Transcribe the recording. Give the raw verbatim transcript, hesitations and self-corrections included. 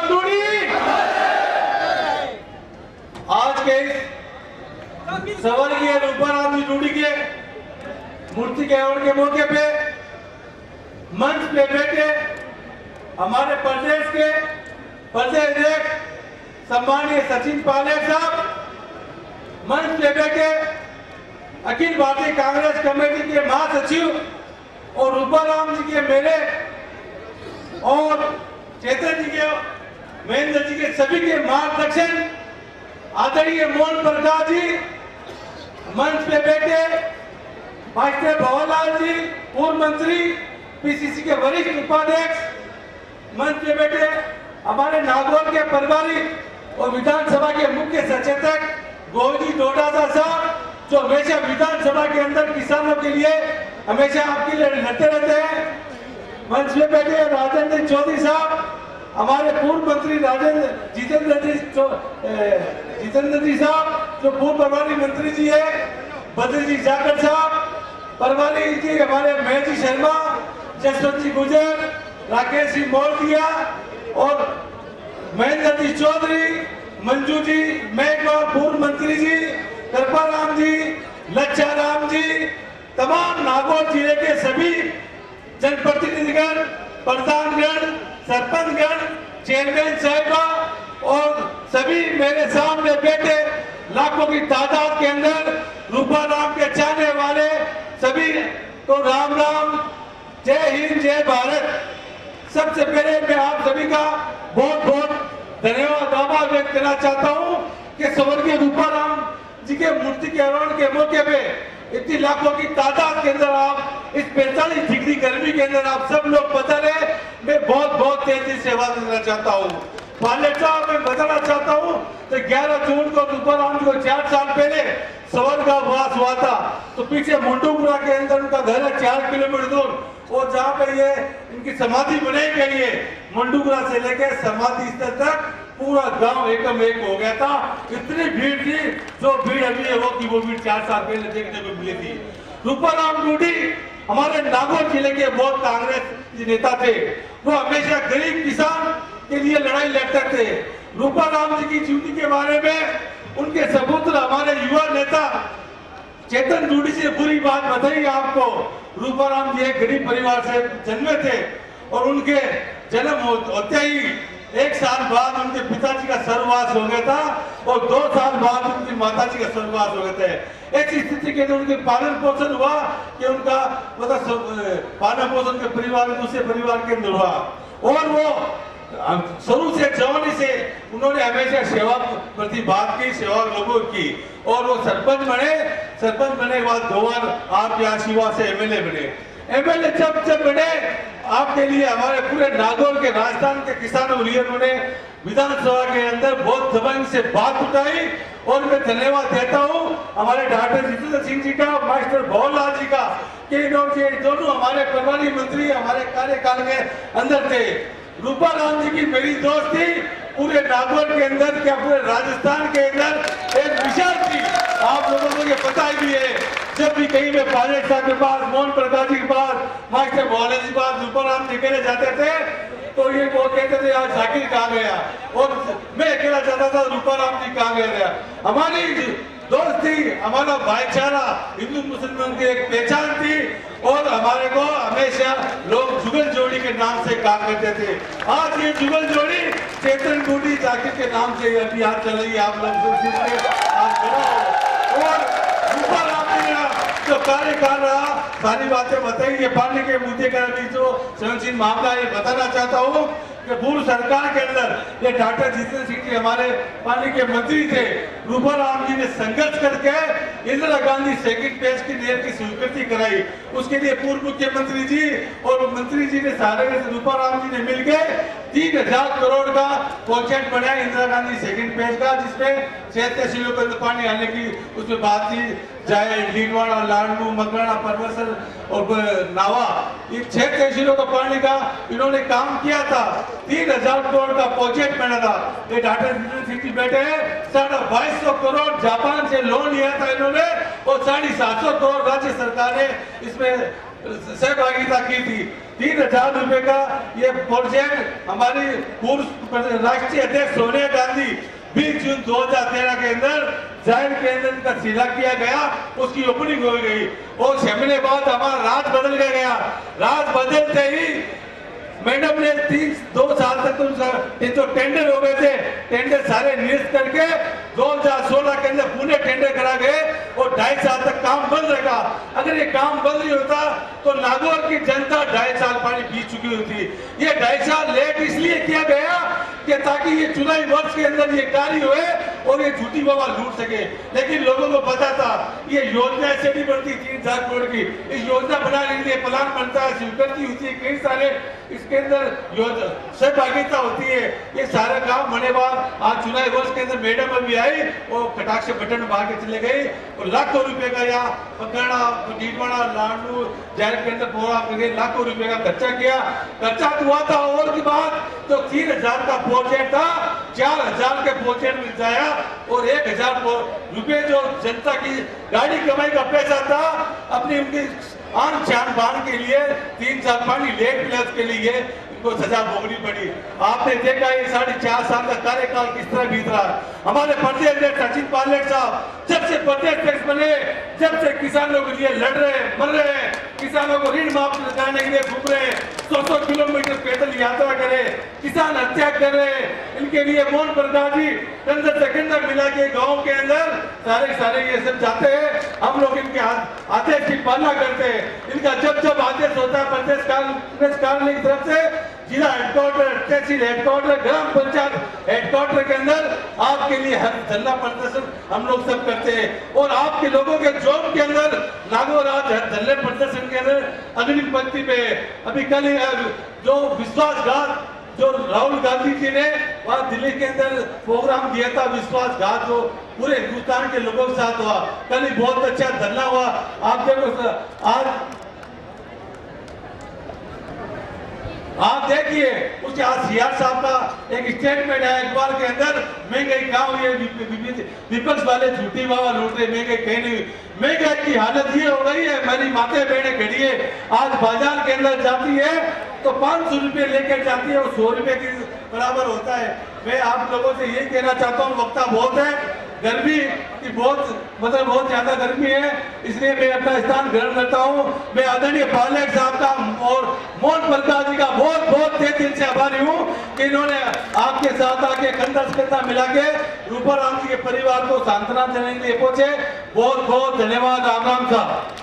टूटी। आज के स्वर्गीय रूपाराम जी टूटी के मूर्ति के अनावरण के मौके पे मंच पे बैठे हमारे प्रदेश के प्रदेश अध्यक्ष सम्मानीय सचिन पायलट साहब, मंच पे बैठे अखिल भारतीय कांग्रेस कमेटी के महासचिव और रूपाराम जी के मेरे और चेतन जी के महेंद्र जी के सभी के मार्गदर्शन, आदरणीय मोहन प्रकाश जी मंच पे बैठे, मास्टर भवनलाल जी पूर्व मंत्री पीसीसी के वरिष्ठ उपाध्यक्ष मंच पे बैठे, हमारे नागौर के प्रभारी और विधानसभा के मुख्य सचेतक गोविंद डोडासा साहब जो हमेशा विधानसभा के अंदर किसानों के लिए हमेशा आपके लिए लड़ते रहते हैं। मंच पे बैठे राजेंद्र चौधरी साहब, हमारे पूर्व मंत्री राजेंद्र जितेंद्र जी जितेंद्र जी साहब जो पूर्व प्रभारी मंत्री जी है, बद्री जी जाकर साहब, प्रभारी जी हमारे महेश शर्मा, जसवंत जी गुजर, राकेश जी मोरदिया और महेंद्र जी चौधरी, मंजू जी मेघवाल पूर्व मंत्री जी, कृपाराम जी, लच्छाराम जी, तमाम नागौर जिले के सभी जनप्रतिनिधिगण, प्रधानगण, सरपंचगण, चेयरमैन साहिबा और सभी मेरे सामने बैठे लाखों की तादाद के अंदर रूपाराम के चाहने वाले सभी को राम राम, जय हिंद, जय भारत। सबसे पहले मैं आप सभी का बहुत बहुत धन्यवाद आभार व्यक्त करना चाहता हूं कि स्वर्गीय रूपाराम जी के मूर्ति के अनावरण के मौके पे इतनी लाखों की तादाद के अंदर आप इस पैंतालीस डिग्री गर्मी के अंदर आप सब लोग बता रहे, मैं बहुत बहुत तेजी से सेवा देना चाहता हूँ। पायलट साहब मैं बताना चाहता हूँ तो ग्यारह जून को रूपाराम जी को चार साल पहले स्वर्ग का वास हुआ था, तो पीछे मुंडूपुरा के अंदर उनका घर है चार किलोमीटर दूर और जहाँ पे ये इनकी समाधि बनाई गई है, मुंडूपुरा से लेकर समाधि स्थल तक पूरा गांव एकम एक हो गया था। इतनी भीड़ थी जो भीड़ अभी है वो की वो भीड़ चार साल पहले देखने को मिली थी। रूपाराम टूटी हमारे नागौर जिले के बहुत कांग्रेस नेता थे, वो हमेशा गरीब किसान के लिए लड़ाई लड़ते थे। रूपाराम जी की ड्यूटी के बारे में उनके सपुत्र हमारे युवा नेता चेतन टूटी से बुरी बात बताई आपको। रूपाराम जी एक गरीब परिवार से जन्मे थे और उनके जन्म होते ही एक साल बाद उनके पिताजी का स्वर्गवास हो गया था और दो साल बाद उनकी माताजी का स्वर्गवास हो गए थे। ऐसी स्थिति के अंदर उनके पालन पोषण हुआ कि उनका मतलब पालन पोषण के परिवार दूसरे परिवार के अंदर हुआ और वो शुरू से जवानी से उन्होंने हमेशा सेवा प्रति बात की, सेवा लोगों की और वो सरपंच बने। सरपंच बने के बाद दो बार आपके आशीर्वाद से एमएलए बने। एमएलए जब जब बने आपके लिए हमारे पूरे नागौर के राजस्थान के किसानों के लिए उन्होंने विधानसभा के अंदर बहुत जबरन से बात उठाई और मैं धन्यवाद देता हूँ हमारे डॉक्टर जितेंद्र सिंह जी का, मास्टर भवनलाल जी का कि इन्होंने दोनों हमारे प्रभारी मंत्री हमारे कार्यकाल के अंदर थे। रूपाराम जी की मेरी दोस्ती पूरे नागौर के अंदर क्या पूरे राजस्थान के अंदर एक विशाल थी। आप लोगों को ये पता ही भी है, जब भी कहीं में पायलट साहब के पास, मोहन प्रकाश जी के पास, मास्टर भोले जी के पास रूपाराम जी अकेले जाते थे तो ये वो कहते थे आज जाकिर कहाँ गया और मैं अकेला जाता था रूपाराम जी कहाँ गया। हमारी दोस्ती, हमारा भाईचारा हिंदू मुसलमान की एक पहचान थी और हमारे को हमेशा लोग जुगल जोड़ी के नाम से काम करते थे। आज ये जुगल जोड़ी चेतन टूटी जाकिर के नाम से अभी आज चल रही है। आप लोग और जो कार्यकाल रहा सारी बातें बताई, ये पानी के मुद्दे का भी जो संवेदनशील मामला ये बताना चाहता हूँ कि पूर्व सरकार के अंदर ये डॉक्टर जितेंद्र सिंह जी हमारे पानी के मंत्री थे। रूपाराम जी ने संघर्ष करके इंदिरा गांधी सेकंड फेज की नहर की स्वीकृति कराई। उसके लिए पूर्व मुख्यमंत्री जी और मंत्री जी ने सारे रूपाराम जी ने मिलकर तीन हजार करोड़ का प्रोजेक्ट बनाया इंदिरा गांधी सेकंड फेज का, जिसमें छह तहसीलों के अंदर पानी आने की उसमें बात की जाए। लीलवाड़ा, लाडनू, मकराना, परवरसर और नावा, ये छह तहसीलों का पानी का इन्होंने काम किया था। तीन हजार करोड़ का प्रोजेक्ट बना था। ये डॉक्टर जितेंद्र सिंह जी बैठे हैं, साढ़े बाईस सौ करोड़ जापान से लोन लिया था इन्होंने और साढ़े सात सौ करोड़ राज्य सरकार ने इसमें सहभागिता की थी। तीन हजार रुपए का ये प्रोजेक्ट हमारी पूर्व राष्ट्रीय अध्यक्ष सोनिया गांधी बीस जून दो हजार तेरह के अंदर जाहिर के अंदर का सीधा किया गया, उसकी ओपनिंग हो गई और छह बाद हमारा राज बदल गया। राज बदलते ही मैडम ने तीन दो साल तक तो जो टेंडर हो गए थे, टेंडर सारे निरस्त करके दो हजार सोलह के अंदर पूरे टेंडर करा गए और ढाई साल तक काम बंद रखा। अगर ये काम बंद नहीं होता तो नागौर की जनता ढाई साल पानी पी चुकी होती। ये ढाई साल लेट इसलिए किया गया कि ताकि ये चुनावी वर्ष के अंदर ये कार्य हुए और ये झूठी बाबा लूट सके। लेकिन लोगों को पता था ये योजना ऐसे नहीं बनती तीन हजार करोड़ की, इस योजना बनाने के लिए प्लान बनता है, स्वीकृति होती है, कई सारे इसके अंदर सहभागिता होती है। ये सारा काम होने बाद आज चुनावी वर्ष के अंदर मैडम अभी आई और कटाक्ष बटन मार के चले गए और लाखों रुपए का यहाँ पकड़ा डीडवाड़ा लाडू जहर के अंदर प्रोग्राम करके लाखों रुपए का खर्चा किया। खर्चा तो हुआ था और की बात तो तीन हजार का प्रोजेक्ट था, चार हजार के प्रोजेक्ट मिल जाया और एक हजार रुपए जो जनता की गाड़ी कमाई का पैसा था अपनी उनकी आन शान बान के लिए तीन साल पानी लेट प्लस के लिए इनको सजा भोगनी पड़ी। आपने देखा ये साढ़े चार साल का कार्यकाल किस तरह बीत रहा है। हमारे प्रदेश अध्यक्ष सचिन पायलट साहब जब से प्रदेश अध्यक्ष बने, जब से किसानों के लिए लड़ रहे हैं, मर रहे हैं, किसानों को ऋण माफ कराने के लिए घूम रहे हैं, सौ सौ किलोमीटर पैदल यात्रा करे, किसान हत्या कर रहे हैं, इनके लिए मोहन प्रकाश जी कंधे से कंधा मिला के गाँव के अंदर सारे सारे ये सब जाते हैं। हम लोग इनके आदेश की पालना करते हैं। इनका जब जब आदेश होता है प्रदेश कांग्रेस कार्यालय की तरफ से जिला headquarter, tehsil headquarter, gram panchayat headquarter के अंदर आपके लिए हर धरना प्रदर्शन हम लोग सब करते हैं और आपके लोगों के जोन के अंदर नागौर आज धरने प्रदर्शन के अंदर अग्रिम पंक्ति पे अभी कल जो विश्वासघात जो राहुल गांधी जी ने वहां दिल्ली के अंदर प्रोग्राम दिया था, विश्वासघात जो पूरे हिंदुस्तान के लोगों के साथ हुआ, कल ही बहुत अच्छा धरना हुआ। आप देखो आज आप देखिए उसके आज सीआर साहब का एक स्टेटमेंट है अखबार के अंदर, महंगाई कहाँ हुई है, विपक्ष वाले झूठी बाबा लूट रहे, महंगाई कहीं नहीं। महंगाई की हालत ये हो गई है, मेरी माते बहने खड़ी है, आज बाजार के अंदर जाती है तो पाँच सौ रुपये लेकर जाती है और सौ रुपये के बराबर होता है। मैं आप लोगों से ये कहना चाहता हूँ वक्ता बहुत है, गर्मी की बहुत मतलब बहुत ज्यादा गर्मी है, इसलिए मैं अपना स्थान ग्रहण करता हूँ। मैं आदरणीय पायलट साहब का और मोहन प्रकाश जी का बहुत बहुत तहे दिल से आभारी हूँ कि इन्होंने आपके साथ आके कंधा से कंधा मिला के रूपाराम जी के परिवार को सांत्वना देने के लिए पहुंचे। बहुत बहुत धन्यवाद। राम राम साहब।